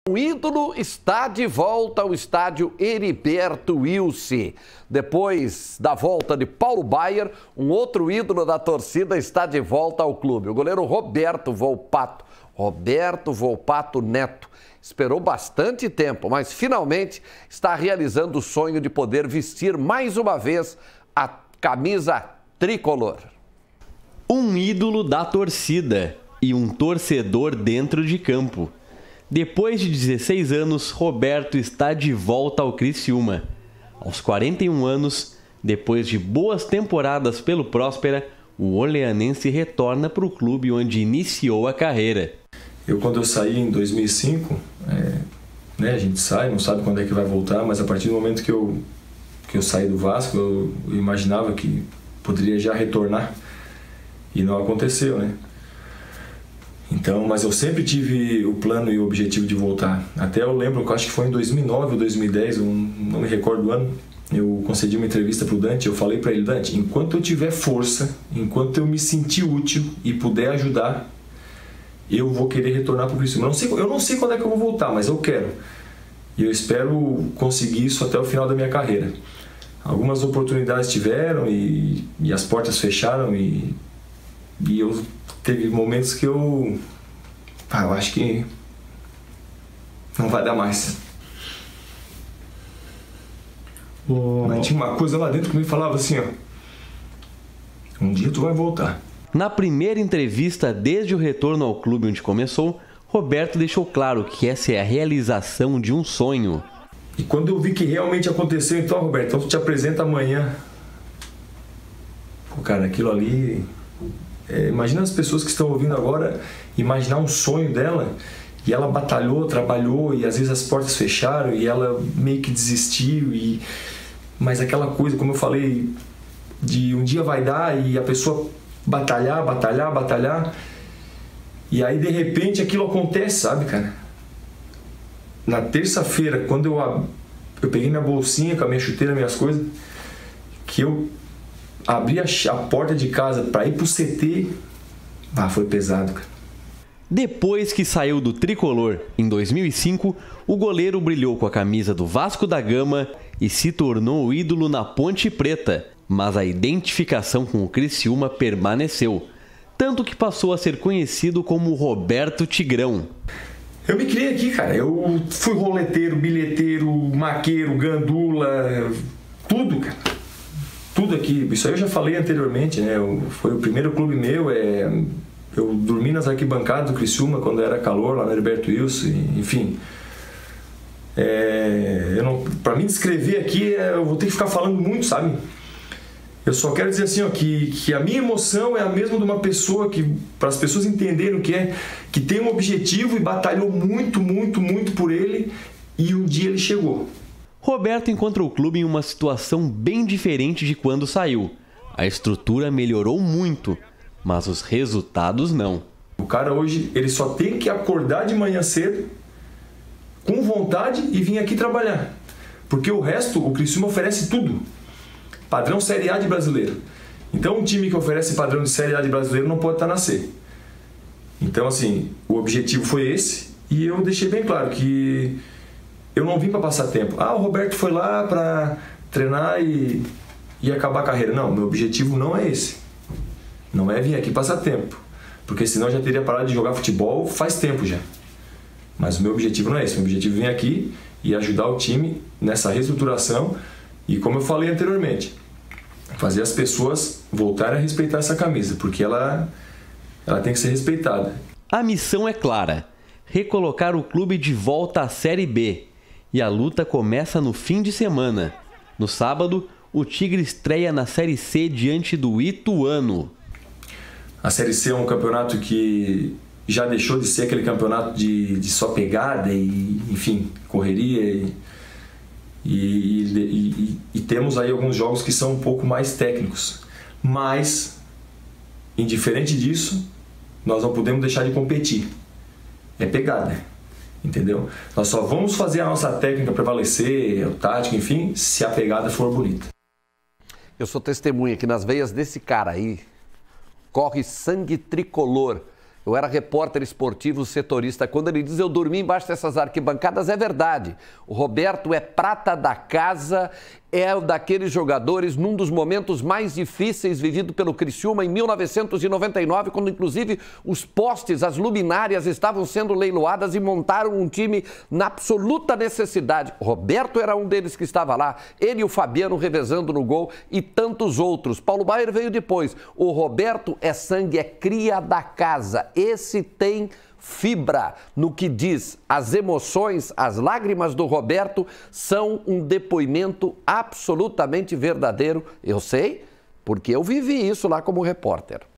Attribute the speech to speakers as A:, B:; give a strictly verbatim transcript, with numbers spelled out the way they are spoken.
A: O ídolo está de volta ao estádio Heriberto Wilson. Depois da volta de Paulo Baier, um outro ídolo da torcida está de volta ao clube. O goleiro Roberto Volpato, Roberto Volpato Neto, esperou bastante tempo, mas finalmente está realizando o sonho de poder vestir mais uma vez a camisa tricolor.
B: Um ídolo da torcida e um torcedor dentro de campo. Depois de dezesseis anos, Roberto está de volta ao Criciúma. Aos quarenta e um anos, depois de boas temporadas pelo Próspera, o orleanense retorna para o clube onde iniciou a carreira.
C: Eu, quando eu saí em dois mil e cinco, é, né, a gente sai, não sabe quando é que vai voltar, mas a partir do momento que eu, que eu saí do Vasco, eu, eu imaginava que poderia já retornar e não aconteceu, né? Então, mas eu sempre tive o plano e o objetivo de voltar. Até eu lembro, eu acho que foi em dois mil e nove ou dois mil e dez, eu não me recordo do ano, eu concedi uma entrevista para o Dante, eu falei para ele: Dante, enquanto eu tiver força, enquanto eu me sentir útil e puder ajudar, eu vou querer retornar para o Criciúma. Eu não sei, eu não sei quando é que eu vou voltar, mas eu quero. E eu espero conseguir isso até o final da minha carreira. Algumas oportunidades tiveram e, e as portas fecharam e, e eu... Teve momentos que eu... Ah, eu acho que não vai dar mais. Oh. Mas tinha uma coisa lá dentro que me falava assim, ó: um dia tu vai voltar.
B: Na primeira entrevista desde o retorno ao clube onde começou, Roberto deixou claro que essa é a realização de um sonho.
C: E quando eu vi que realmente aconteceu, então, Roberto, então tu te apresenta amanhã. Pô, cara, aquilo ali... É, imagina as pessoas que estão ouvindo agora, imaginar um sonho dela, e ela batalhou, trabalhou, e às vezes as portas fecharam, e ela meio que desistiu, e... mas aquela coisa, como eu falei, de um dia vai dar, e a pessoa batalhar, batalhar, batalhar, e aí de repente aquilo acontece, sabe, cara? Na terça-feira, quando eu, eu peguei minha bolsinha com a minha chuteira, minhas coisas, que eu abri a, a porta de casa para ir pro C T, ah, foi pesado, cara.
B: Depois que saiu do tricolor em dois mil e cinco, o goleiro brilhou com a camisa do Vasco da Gama e se tornou o ídolo na Ponte Preta, mas a identificação com o Criciúma permaneceu, tanto que passou a ser conhecido como Roberto Tigrão.
C: Eu me criei aqui, cara. Eu fui roleteiro, bilheteiro, maqueiro, gandula, tudo, cara. Tudo aqui, isso aí eu já falei anteriormente, né? Eu, foi o primeiro clube meu, é, eu dormi nas arquibancadas do Criciúma quando era calor, lá no Heriberto Wilson, enfim. É, eu não, pra mim descrever aqui, eu vou ter que ficar falando muito, sabe? Eu só quero dizer assim, ó, que, que a minha emoção é a mesma de uma pessoa, que para as pessoas entenderem o que é, que tem um objetivo e batalhou muito, muito, muito por ele, e um dia ele chegou.
B: Roberto encontra o clube em uma situação bem diferente de quando saiu. A estrutura melhorou muito, mas os resultados não.
C: O cara hoje, ele só tem que acordar de manhã cedo, com vontade, e vir aqui trabalhar. Porque o resto, o Criciúma oferece tudo. Padrão Série A de brasileiro. Então um time que oferece padrão de Série A de brasileiro não pode estar na C. Então assim, o objetivo foi esse, e eu deixei bem claro que eu não vim para passar tempo. Ah, o Roberto foi lá para treinar e, e acabar a carreira. Não, meu objetivo não é esse. Não é vir aqui passar tempo. Porque senão eu já teria parado de jogar futebol faz tempo já. Mas o meu objetivo não é esse. O meu objetivo é vir aqui e ajudar o time nessa reestruturação. E como eu falei anteriormente, fazer as pessoas voltarem a respeitar essa camisa. Porque ela, ela tem que ser respeitada.
B: A missão é clara: recolocar o clube de volta à Série B. E a luta começa no fim de semana. No sábado, o Tigre estreia na Série C diante do Ituano.
C: A Série C é um campeonato que já deixou de ser aquele campeonato de, de só pegada e, enfim, correria. E, e, e, e, e temos aí alguns jogos que são um pouco mais técnicos. Mas, indiferente disso, nós não podemos deixar de competir. É pegada. Entendeu? Nós só vamos fazer a nossa técnica prevalecer, o tático, enfim, se a pegada for bonita.
A: Eu sou testemunha que nas veias desse cara aí corre sangue tricolor. Eu era repórter esportivo setorista. Quando ele diz eu dormi embaixo dessas arquibancadas, é verdade. O Roberto é prata da casa, é um daqueles jogadores num dos momentos mais difíceis vivido pelo Criciúma em mil novecentos e noventa e nove, quando inclusive os postes, as luminárias estavam sendo leiloadas e montaram um time na absoluta necessidade. O Roberto era um deles que estava lá, ele e o Fabiano revezando no gol e tantos outros. Paulo Baier veio depois. O Roberto é sangue, é cria da casa. Esse tem fibra no que diz. As emoções, as lágrimas do Roberto são um depoimento absolutamente verdadeiro. Eu sei, porque eu vivi isso lá como repórter.